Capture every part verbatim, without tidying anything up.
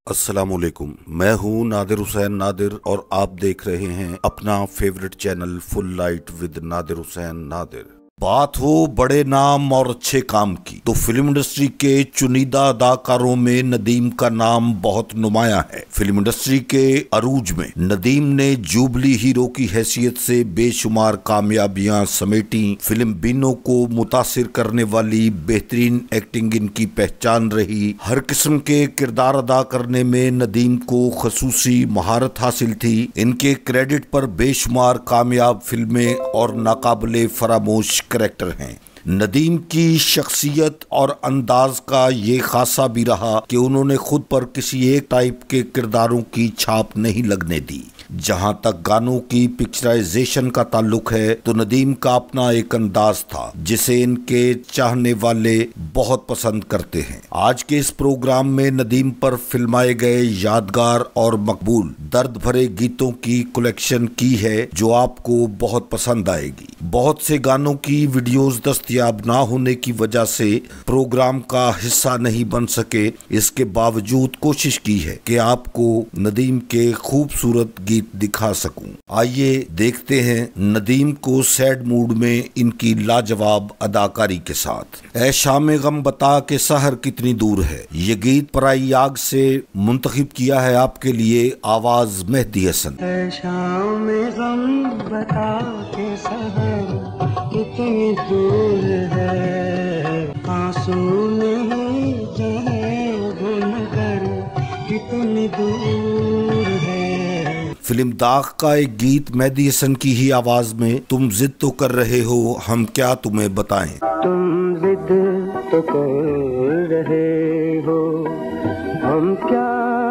अस्सलामुअलैकुम, मैं हूं नादिर हुसैन नादिर और आप देख रहे हैं अपना favourite channel full light with Nadir Hussain Nadir. बात हो बड़े नाम और अच्छे काम की तो फिल्म इंडस्ट्री के चुनिंदा अदाकारों में नदीम का नाम बहुत नुमाया है। फिल्म इंडस्ट्री के अरूज में नदीम ने जुबली हीरो की हैसियत से बेशुमार कामयाबियां समेटी। फिल्म बीनों को मुतासिर करने वाली बेहतरीन एक्टिंग इनकी पहचान रही। हर किस्म के किरदार अदा करने में नदीम को खसूसी महारत हासिल थी। इनके क्रेडिट पर बेशुमार कामयाब फिल्में और नाकाबिले फरामोश कैरेक्टर हैं। नदीम की शख्सियत और अंदाज का ये खासा भी रहा कि उन्होंने खुद पर किसी एक टाइप के किरदारों की छाप नहीं लगने दी। जहां तक गानों की पिक्चराइजेशन का ताल्लुक है तो नदीम का अपना एक अंदाज था जिसे इनके चाहने वाले बहुत पसंद करते हैं। आज के इस प्रोग्राम में नदीम पर फिल्माए गए यादगार और मकबूल दर्द भरे गीतों की कलेक्शन की है जो आपको बहुत पसंद आएगी। बहुत से गानों की वीडियोस दस्तयाब ना होने की वजह से प्रोग्राम का हिस्सा नहीं बन सके। इसके बावजूद कोशिश की है कि आपको नदीम के खूबसूरत गीत दिखा सकूं। आइए देखते हैं नदीम को सैड मूड में इनकी लाजवाब अदाकारी के साथ। ऐ शाम गम बता के सहर कितनी दूर है, ये गीत पराई आग से मुंतखब किया है आपके लिए आवाज मेहदी हसन। ऐ शाम गम बता के सहर कितनी दूर है, आंसू नहीं जाए वो नगर कितनी दूर है। फिल्म दाग का एक गीत मेहदी हसन की ही आवाज में, तुम जिद तो कर रहे हो हम क्या तुम्हें बताएं। तुम जिद तो कर रहे हो हम क्या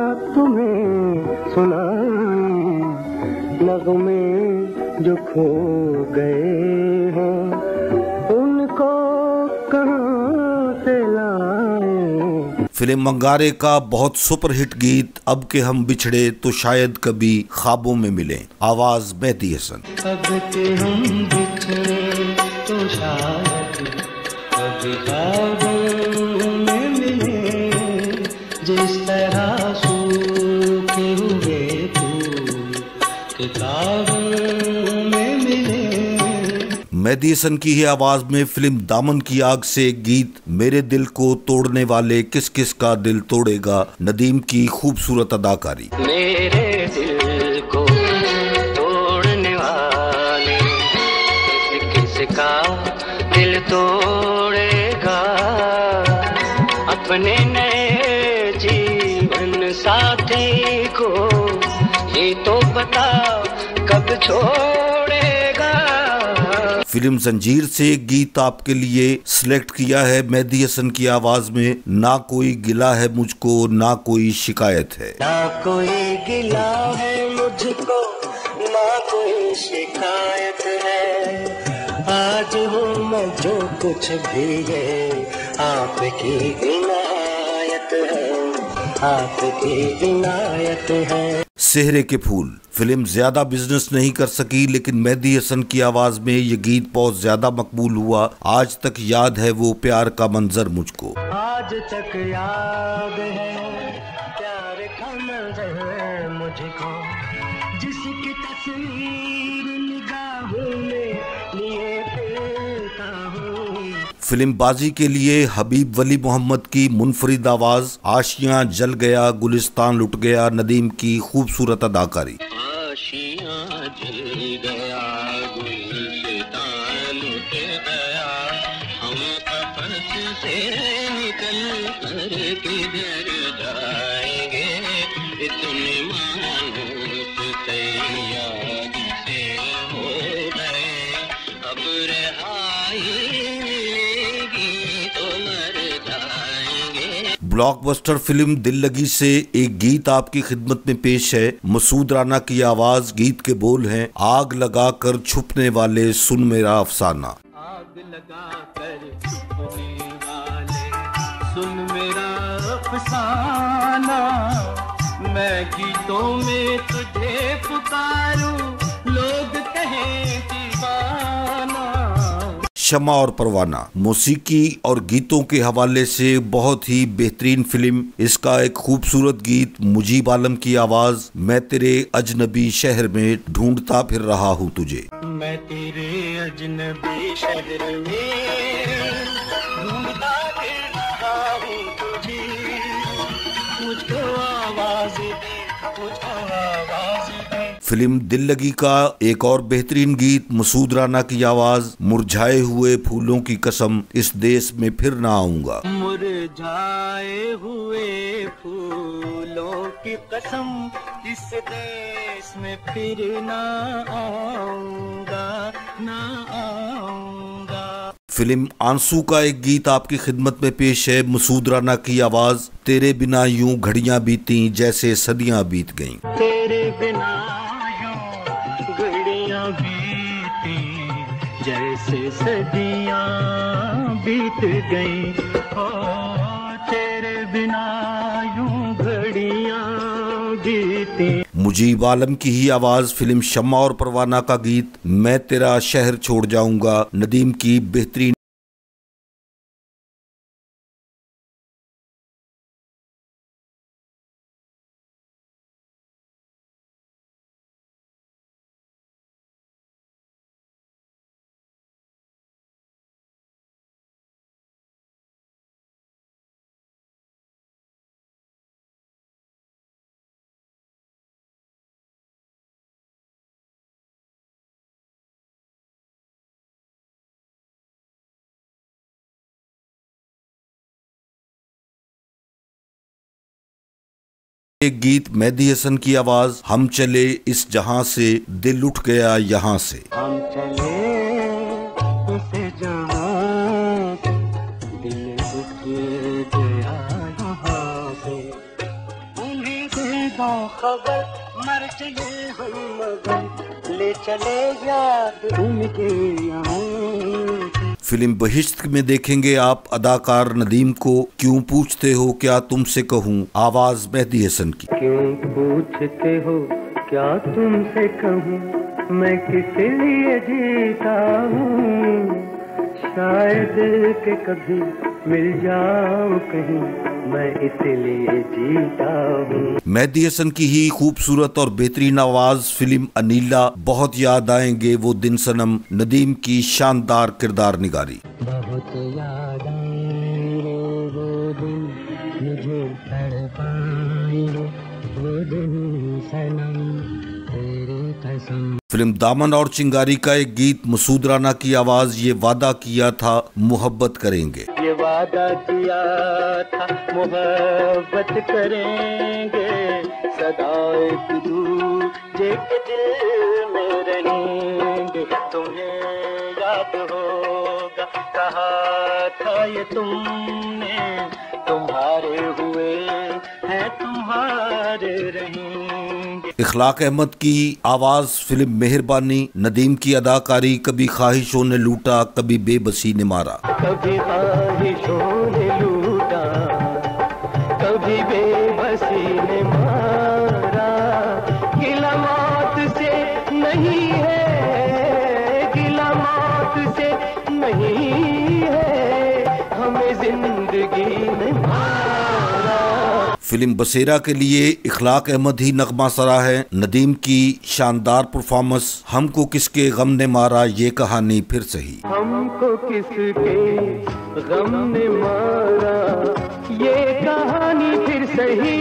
तुम्हें सुनाएं, नगमे जो खो गए हैं उनको कहां से लाएं। फिल्म अंगारे का बहुत सुपरहिट गीत अब के हम बिछड़े तो शायद कभी ख्वाबों में मिले, आवाज मेहदी हसन। अब के हम बिछड़े तो शायद कभी ख्वाबों में मिले, जिस तरह सूखे हुए फूल किताबों में मिले। मेहदी हसन की ही आवाज में फिल्म दामन की आग से गीत मेरे दिल को तोड़ने वाले किस किस का दिल तोड़ेगा, नदीम की खूबसूरत अदाकारी। मेरे दिल को तोड़ने वाले किस किस का दिल तोड़ेगा, अपने नए जीवन साथी को ये तो बता कब छोड़ेगा। फिल्म जंजीर से एक गीत आपके लिए सिलेक्ट किया है मेहदी हसन की आवाज में, ना कोई गिला है मुझको ना कोई शिकायत है। ना कोई गिला है मुझको ना कोई शिकायत है, आज हो मैं जो कुछ भी है आपकी इनायत है, आपकी इनायत है। सेहरे के फूल फिल्म ज्यादा बिजनेस नहीं कर सकी लेकिन मेहदी हसन की आवाज में ये गीत बहुत ज्यादा मकबूल हुआ। आज तक याद है वो प्यार का मंजर मुझको, आज तक याद है प्यार का मंजर मुझको, जिसकी तस्वीर निगाहों में लिए फिरता हूँ। फिल्म बाजी के लिए हबीब वली मोहम्मद की मुनफरिद आवाज, आशियां जल गया गुलिस्तान लुट गया, नदीम की खूबसूरत अदाकारी। आशियां जल गया गुलिस्तान लुट गया, हम कफस से निकल कर किधर जाएंगे, इतने मानूस तैयार से हो गए, अब रहाई ब्लॉकबस्टर फिल्म दिल लगी से एक गीत आपकी खिदमत में पेश है। मसूद राना की आवाज, गीत के बोल हैं, आग लगा कर छुपने वाले सुन मेरा अफसाना। आग लगा कर छुपने वाले सुन मेरा अफसाना, मैं गीतों में तुझे पुकारूं लोग कहें दीवाना। शमा और परवाना। मौसीकी और गीतों के हवाले से बहुत ही बेहतरीन फिल्म। इसका एक खूबसूरत गीत, मुजीब आलम की आवाज, मैं तेरे अजनबी शहर में ढूंढता फिर रहा हूँ तुझे। मैं तेरे अजनबी शहर में ढूंढता फिर रहा हूँ तुझे, मुझको आवाज दे, मुझको आवाज दे। फिल्म दिल लगी का एक और बेहतरीन गीत, मसूद राना की आवाज, मुरझाए हुए फूलों की कसम, इस देश में फिर ना आऊंगा। मुरझाए हुए फूलों की कसम, इस देश में फिर ना आऊंगा, ना आऊंगा। फिल्म आंसू का एक गीत आपकी खिदमत में पेश है, मसूद राना की आवाज, तेरे बिना यूं घड़ियां बीती जैसे सदियां बीत गईं। तेरे बिना यूं घड़ियां बीती जैसे सदियां बीत गईं, ओ तेरे बिना यूं घड़ियां बीती। मुजीब आलम की ही आवाज, फिल्म शमा और परवाना का गीत, मैं तेरा शहर छोड़ जाऊंगा, नदीम की बेहतरीन। एक गीत, मेहदी हसन की आवाज, हम चले इस जहां से, दिल उठ गया यहाँ से। हम चले इस जहां से, दिल उठ गया यहाँ से, उन्हीं से खबर मर चले हम मगर, ले चले याद उनके यहाँ। फिल्म बहिश्त में देखेंगे आप अदाकार नदीम को, क्यों पूछते हो क्या तुमसे कहूँ, आवाज मेहदी हसन की। क्यों पूछते हो क्या तुमसे कहूँ, मैं किस लिए जीता हूँ, शायद के कभी मिल जाओ कहीं, मैं इसलिए जीता हूँ। मेहदी हसन की ही खूबसूरत और बेहतरीन आवाज, फिल्म अनीला, बहुत याद आएंगे वो दिन सनम, नदीम की शानदार किरदार निगारी। बहुत याद आएंगे वो दिन, मुझे तड़पाएंगे वो दिन सनम, तेरी कसम। फिल्म दामन और चिंगारी का एक गीत, मसूद राना की आवाज, ये वादा किया था मोहब्बत करेंगे। ये वादा किया था मोहब्बत करेंगे, सदा एक दूजे के दिल में रहेंगे, तुम्हें याद होगा कहा था ये तुमने, तुम्हारे हुए हैं तुम्हारे रहेंगे। इखलाक अहमद की आवाज, फिल्म मेहरबानी, नदीम की अदाकारी, कभी ख्वाहिशों ने लूटा कभी बेबसी ने मारा। कभी ख्वाहिशों ने लूटा कभी बेबसी ने मारा, गिला मौत से नहीं है, गिला मौत से नहीं है, हमें जिंदगी में मारा। फिल्म बसेरा के लिए इखलाक अहमद ही नगमा सरा है, नदीम की शानदार परफॉर्मेंस, हमको किसके गम ने मारा ये कहानी फिर सही। हमको किसके गम ने मारा ये कहानी फिर सही,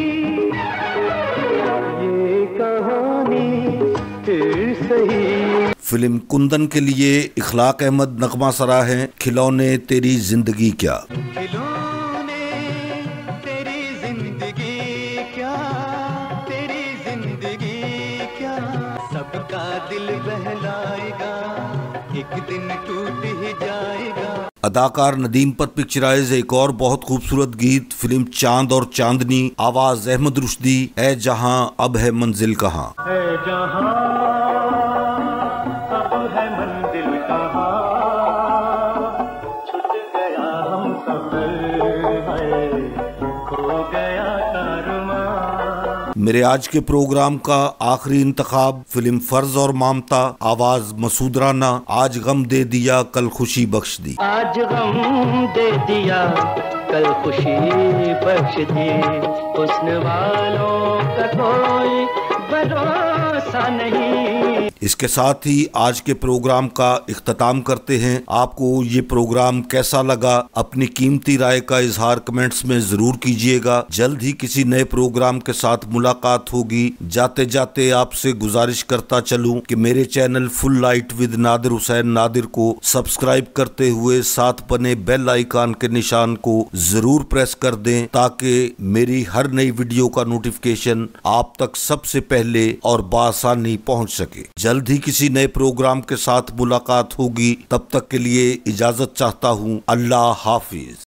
ये कहानी फिर सही। फिल्म कुंदन के लिए इखलाक अहमद नगमा सरा है, खिलौने तेरी जिंदगी क्या। खिलौने तेरी जिंदगी क्या, तेरी जिंदगी क्या, सबका दिल बहलाएगा, एक दिन टूट ही जाएगा। अदाकार नदीम पर पिक्चराइज एक और बहुत खूबसूरत गीत, फिल्म चांद और चांदनी, आवाज अहमद रुश्दी, है जहां अब है मंजिल कहां। है जहां अब है मंजिल कहां, छूट गया हम सफर है, खो गया कारवां। मेरे आज के प्रोग्राम का आखिरी इंतखाब फिल्म फर्ज और मामता, आवाज मसूद राना। आज गम दे दिया कल खुशी बख्श दी। आज गम दे दिया कल खुशी बख्श दी, हुस्न वालों का कोई भरोसा नहीं। इसके साथ ही आज के प्रोग्राम का इख्तिताम करते हैं। आपको ये प्रोग्राम कैसा लगा, अपनी कीमती राय का इजहार कमेंट्स में जरूर कीजिएगा। जल्द ही किसी नए प्रोग्राम के साथ मुलाकात होगी। जाते जाते आपसे गुजारिश करता चलूं कि मेरे channel full light with Nadir Hussain Nadir को सब्सक्राइब करते हुए साथ बने बेल आइकन के निशान को जरूर प्रेस कर दें, ताकि मेरी हर नई वीडियो का नोटिफिकेशन आप तक सबसे पहले और बआसानी पहुंच सके। जल्द ही किसी नए प्रोग्राम के साथ मुलाकात होगी। तब तक के लिए इजाजत चाहता हूँ। अल्लाह हाफिज।